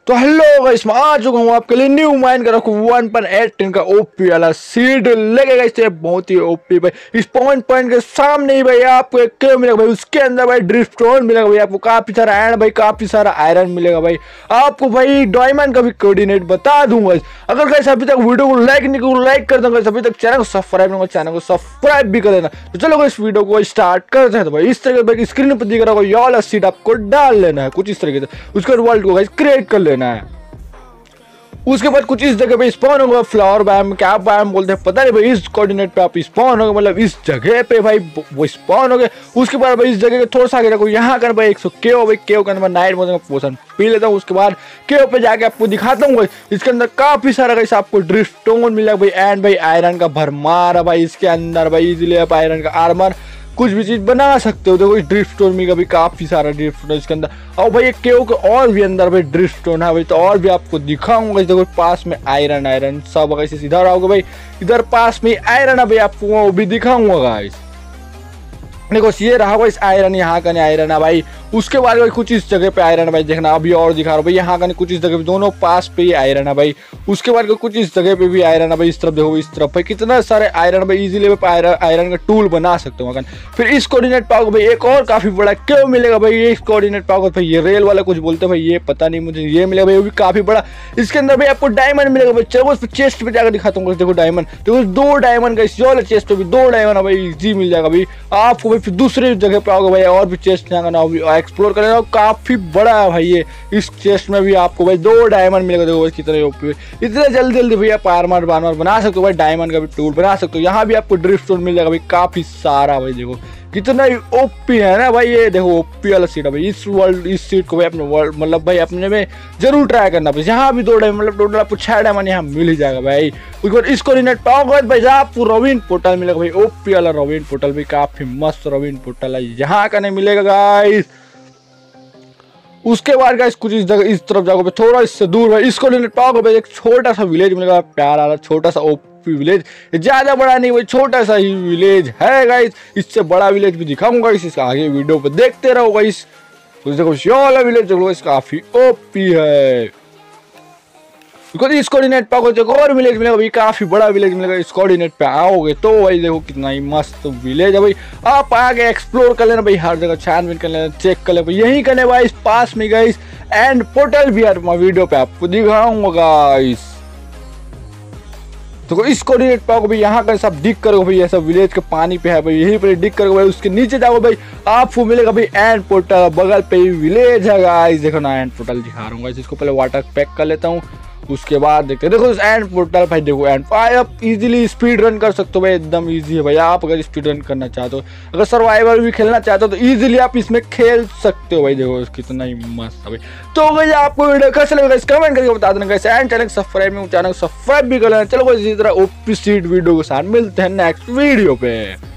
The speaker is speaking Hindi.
तो हेलो गाइस, मैं आ चुका हूँ आपके लिए न्यू माइन का रखू 1.8 का ओपी वाला सीड लेके गाइस। तो बहुत ही ओपी भाई। इस पॉइंट के सामने ही भाई आपको एक केव मिलेगा भाई, उसके अंदर भाई ड्रिफ्ट स्टोन मिलेगा भाई, आपको काफी सारा आयरन भाई, काफी सारा आयरन मिलेगा भाई। आपको भाई डायमंड का भी कोऑर्डिनेट बता दूंगा। अगर गाइस अभी तक वीडियो को लाइक नहीं किया लाइक कर दूंगा, अभी तक चैनल को सब्सक्राइब भी कर देना। तो चलो इस वीडियो को स्टार्ट करते हैं। तो भाई इस तरीके से स्क्रीन पर दिख रहा होगा, ये वाला सीड आपको डाल लेना है कुछ इस तरीके से, उसके बाद वर्ल्ड को गाइस क्रिएट कर लेना है। उसके बाद कुछ इस जगह पे स्पॉन होगा फ्लावर बायम, क्या बायम बोलते हैं पता नहीं भाई। इस कोऑर्डिनेट पे आप स्पॉन होगा, मतलब इस जगह पे भाई वो स्पॉन हो गए। उसके बाद भाई इस जगह के थोड़ा सा आगे रखो, यहाँ कर भाई 100 केव भाई, केव के अंदर नाइट मोड का पोशन पी लेता हूँ। उसके बाद केव पे जाके आपको दिखाता हूँ। इसके अंदर काफी सारा गाइस आपको ड्रिफ्ट स्टोन मिलेगा भाई, एंड भाई आयरन का भरमार है भाई। इसके अंदर भाई इजीली आप आयरन का आर्मर कुछ भी चीज बना सकते हो। देखो इस ड्रिफ्ट स्टोन में भी काफी सारा ड्रिफ्ट स्टोन इसके अंदर। और भाई एक केव के और भी अंदर भाई ड्रिफ्ट स्टोन है भाई, तो और भी आपको दिखाऊंगा। देखो पास में आयरन सब गाइस, इधर आओगे भाई, इधर पास में आयरन है भाई, आपको वो भी दिखाऊंगा गाइस। देखो ये रहा भाई आयरन, यहाँ का आयरन है भाई। उसके बाद भाई कुछ इस जगह पे आयरन है भाई, देखना अभी और दिखा रहा हूँ भाई, यहाँ का कुछ इस जगह पे, दोनों पास पे ही आयरन है भाई। उसके बाद कुछ इस जगह पे भी आयरन है भाई, इस तरफ देखो, इस तरफ भाई कितना सारे आयरन भाई, इजीली आयरन का टूल बना सकते हो। फिर इस कोऑर्डिनेट पाओगे भाई एक और काफी बड़ा क्यों मिलेगा भाई, ये इस कोऑर्डिनेट पाओगे भाई, ये रेल वाला कुछ बोलते हैं भाई, ये पता नहीं मुझे, ये मिलेगा भाई वो भी काफी बड़ा। इसके अंदर भाई आपको डायमंड मिलेगा भाई। चलो उस चेस्ट पे जाकर दिखाता हूँ। देखो डायमंड, देखो 2 डायमंड का इस वाले चेस्ट पे भी 2 डायमंड है भाई, इजी मिल जाएगा भाई आपको भाई। फिर दूसरे जगह पे आओगे भाई, और भी चेस्ट एक्सप्लोर करेगा, काफी बड़ा है भाई ये। इस चेस्ट में भी आपको भाई 2 डायमंड मिलेगा। देखो भाई कितने ओपी, इतने जल्दी भाई आप आर्मर बार्मर बना सकते हो भाई, डायमंड का भी टूल बना सकते हो। यहाँ भी आपको ड्रिफ्ट स्टोन मिल जाएगा भाई, काफी सारा भाई। देखो कितना ओपी है ना भाई ये, देखो ओपी वाला सीट है भाई। इस सीट को भाई अपने वर्ल्ड मतलब भाई अपने में जरूर ट्राई करना भाई। यहाँ भी 2 डायमंड, मतलब टोटल आपको 6 डायमंड यहाँ मिल ही जाएगा भाई। उसके बाद इसको रिनेट पाओगे भाई, आपको रॉबिन पोर्टल मिलेगा भाई, ओपी वाला रॉबिन पोर्टल भाई, काफी मस्त रॉबिन पोर्टल है, यहाँ का नहीं मिलेगा गाइस। उसके बाद गाइस कुछ इस जगह इस तरफ जाओगे थोड़ा इससे दूर भाई, इसको लेने पाओगे भाई, एक छोटा सा विलेज मिलेगा, प्यारा वाला छोटा सा ओपी विलेज, ज्यादा बड़ा नहीं भाई, छोटा सा ही विलेज है गाइस। इससे बड़ा विलेज भी दिखाऊंगा इसका आगे वीडियो पे, देखते रहो गाइस। तो देखो ये वाला विलेज देखो, इस काफी ओपी है। इस कोऑर्डिनेट पे आओगे तो और विलेज मिलेगा भाई, काफी बड़ा विलेज मिलेगा। इस कोऑर्डिनेट पे आओगे तो भाई देखो कितना ही मस्त विलेज है भाई। आप आगे एक्सप्लोर कर लेना भाई, हर जगह छानबीन कर लेना, चेक कर लेना, यही करने भाई इस पास में गाइस। एंड पोर्टल भी यार मैं वीडियो पे आपको दिखाऊंगा गाइस। तो इस कोऑर्डिनेट पे आओगे भाई, यहाँ का सब दिख करोगे भाई, ये सब विलेज के पानी पे है भाई, यहीं पर दिख करोगे भाई। उसके नीचे जाओगे भाई, आपको मिलेगा भाई एंड पोर्टल, बगल पे ही विलेज है गाइस। देखो ना एंड पोर्टल दिखा रहा हूँ, इसको पहले वाटर पैक कर लेता हूँ। उसके बाद देखते हैं, देखो एंड पोर्टल भाई, देखो एंड आप इजीली स्पीड रन कर सकते हो भाई, एकदम इजी है भाई। आप अगर स्पीड रन करना चाहते हो, अगर सर्वाइवल भी खेलना चाहते हो तो इजीली आप इसमें खेल सकते हो भाई। देखो कितना ही मस्त है भाई। तो भाई आपको वीडियो कैसा लगा कमेंट करके बता देना कैसे, एंड चैनल सब्सक्राइब भी कर लेना। चलो इसी तरह ओपी सीड वीडियो के साथ मिलते हैं नेक्स्ट वीडियो पे।